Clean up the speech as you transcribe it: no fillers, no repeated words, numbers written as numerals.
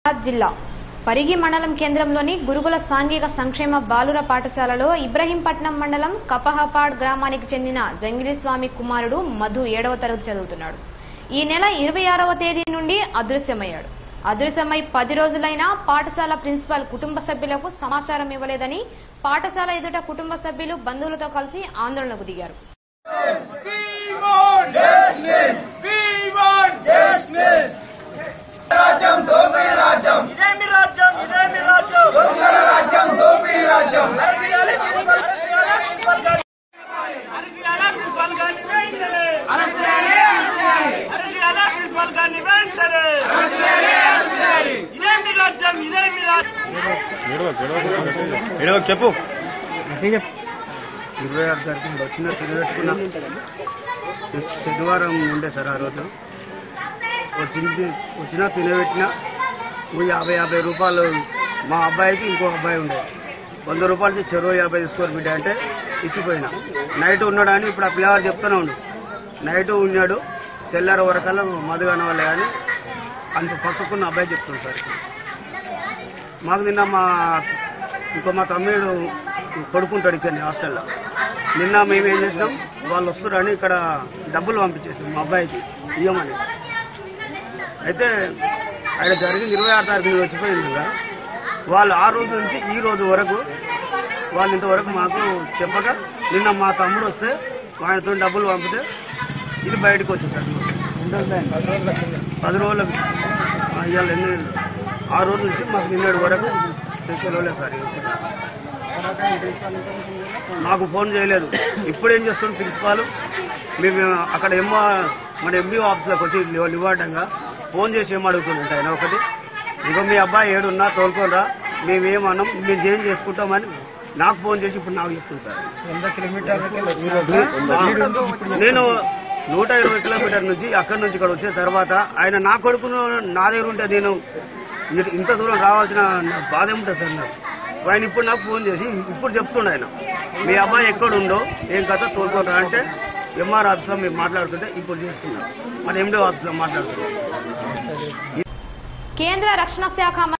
జిల్లా పరిగి మండలం కేంద్రంలోని గురుకుల సాంఘిక సంక్షేమ బాలుర పాఠశాలలో ఇబ్రహీంపట్నం మండలం కపహపాడ్ గ్రామానికి చెందిన జంగిలిస్వామి కుమారుడు మధు 7వ తరగతి చదువుతున్నాడు. ఈ నెల 26వ తేదీ నుండి అదృశ్యమయ్యాడు. అదృశ్యమై 10 రోజులైనా పాఠశాల ప్రిన్సిపల్ కుటుంబ సభ్యులకు సమాచారం ఇవ్వలేదని పాఠశాల ఎదుట కుటుంబ సభ్యులు బంధువులతో కలిసి ఆందోళనకు దిగారు. చెప్పు 26 తారీఖు వచ్చిన తినబెట్టుకున్నా శనివారం ఉండే సార్. ఆ రోజు వచ్చినా తినబెట్టినా 50 రూపాయలు మా అబ్బాయికి ఇంకో అబ్బాయి ఉండే 100 రూపాయలు చెరువు 50 తీసుకోరు బిడ్డ అంటే ఇచ్చిపోయినా. నైట్ ఉన్నాడు అని ఇప్పుడు ఆ పిల్లవాడు చెప్తూనే ఉండు. నైట్ ఉన్నాడు తెల్లారి వరకల్లా మధుగాన వాళ్ళే కానీ అంత పక్కకున్న అబ్బాయి చెప్తున్నాడు సార్. మాకు నిన్న మా తమ్ముడు పడుకుంటాడు ఇక్కడ హాస్టల్లో. నిన్న మేము ఏం చేసినాం, వాళ్ళు వస్తున్నారని ఇక్కడ డబ్బులు పంపించేసినాం మా అబ్బాయికి ఇవ్వమని. అయితే ఆయన జరిగింది 26 తారీఖు వచ్చిపోయింది కదా. వాళ్ళు ఆ రోజు నుంచి ఈ రోజు వరకు వాళ్ళు ఇంతవరకు మాకు చెప్పగా నిన్న మా తమ్ముడు వస్తే ఆయనతో డబ్బులు పంపితే ఇది బయటకు వచ్చింది సార్. 10 రోజులకు ఇవాళ ఆ రోజు నుంచి మాకు నిన్నటి వరకు తెలియలేదు సార్. మాకు ఫోన్ చేయలేదు. ఇప్పుడు ఏం చేస్తున్నాం ప్రిన్సిపాల్ మేము అక్కడ మన ఎంబీ ఆఫీస్లోకి వచ్చి ఇవ్వడంగా ఫోన్ చేసి ఏమడుగుతుందంట ఆయన ఒకటి, ఇంకో మీ అబ్బాయి ఏడున్నా తోలుకోనరా మేమేమన్నాం మేము చేంజ్ చేసుకుంటామని నాకు ఫోన్ చేసి ఇప్పుడు నాకు చెప్తుంది సార్. 100 కిలోమీటర్లకి నేను 120 కిలోమీటర్ నుంచి అక్కడి నుంచి ఇక్కడ వచ్చిన తర్వాత ఆయన నా కొడుకును నా దగ్గర ఉంటే నేను ఇంత దూరం రావాల్సిన బాధ ఏముంటుంది సార్ నాకు. ఆయన ఇప్పుడు నాకు ఫోన్ చేసి ఇప్పుడు చెప్తుండే ఆయన మీ అబ్బాయి ఎక్కడుండో ఏం కథ తోలుకోరా అంటే ఎంఆర్ ఆఫీస్లో మీరు మాట్లాడుతుంటే ఇప్పుడు చేస్తున్నారు మన ఎండీ ఆఫీస్లో మాట్లాడుతున్నారు. కేంద్ర రక్షణ శాఖ